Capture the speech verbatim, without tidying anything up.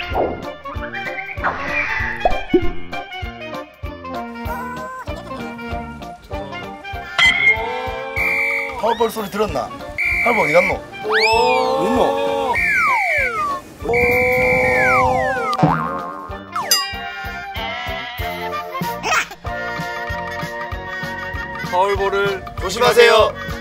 파울볼 소리 들었나? 파울볼 어디 갔노? 어디 있노? 파울볼을 조심하세요.